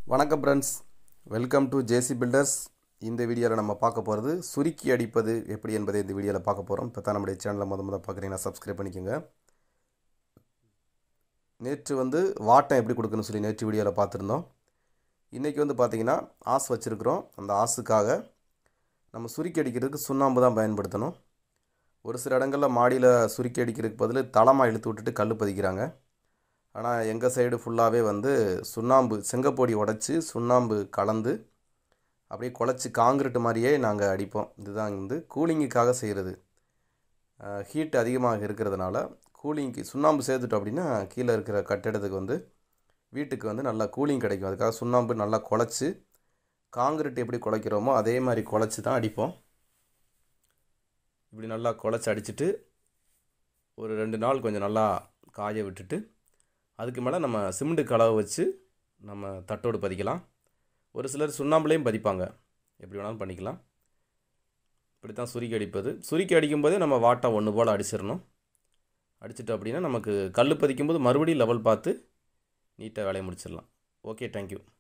வணக்கம் friends, welcome to JC builders. இந்த வீடியோவில் நம்ம பார்க்க போகிறது சுருக்கி அடிப்பது எப்படி என்பதை இந்த வீடியோவில் பார்க்க போகிறோம். இப்போ தான் நம்முடைய சேனலை முத பார்க்குறீங்கன்னா சப்ஸ்கிரைப் பண்ணிக்கோங்க. நேற்று வாட்டம் எப்படி கொடுக்கணும்னு சொல்லி நேற்று வீடியோவில் பார்த்துருந்தோம். இன்றைக்கி பார்த்திங்கன்னா ஆஸ் வச்சுருக்குறோம். அந்த ஆஸுக்காக நம்ம சுருக்கி அடிக்கிறதுக்கு சுண்ணாம்பு தான் பயன்படுத்தணும். ஒரு சில இடங்களில் மாடியில் சுருக்கி அடிக்கிறதுக்கு பதில் தளமாக இழுத்து விட்டுட்டு கல் பதிக்கிறாங்க. ஆனால் எங்கள் சைடு ஃபுல்லாகவே சுண்ணாம்பு செங்கப்பொடி உடச்சி சுண்ணாம்பு கலந்து அப்படியே குழச்சி காங்கிரீட் மாதிரியே நாங்கள் அடிப்போம். இதுதான் கூலிங்குக்காக செய்கிறது. ஹீட் அதிகமாக இருக்கிறதுனால கூலிங்க்கு சுண்ணாம்பு சேர்த்துட்டோம் அப்படின்னா கீழே இருக்கிற கட்டிடத்துக்கு வீட்டுக்கு நல்லா கூலிங் கிடைக்கும். அதுக்காக சுண்ணாம்பு நல்லா குழச்சி காங்கிரீட் எப்படி குழைக்கிறோமோ அதே மாதிரி குழச்சி தான் அடிப்போம். இப்படி நல்லா குழச்சி அடிச்சுட்டு ஒரு 2 நாள் கொஞ்சம் நல்லா காய விட்டுட்டு அதுக்கு மேலே நம்ம சிமெண்ட் கலவை வச்சு நம்ம தட்டோடு பதிக்கலாம். ஒரு சிலர் சுண்ணாம்புலையும் பதிப்பாங்க. எப்படி வேணாலும் பண்ணிக்கலாம். இப்படி தான் சுருக்கி அடிப்பது. சுருக்கி அடிக்கும்போதே நம்ம வாட்டம் ஒன்று போல் அடிச்சிடணும். அடிச்சிட்டோம் அப்படின்னா நமக்கு கல் பதிக்கும்போது மறுபடியும் லெவல் பார்த்து நீட்டாக வேலையை முடிச்சிடலாம். Okay, thank you.